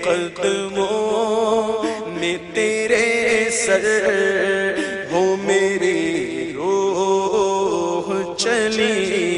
कदमों में तेरे सर हो मेरी रूह चली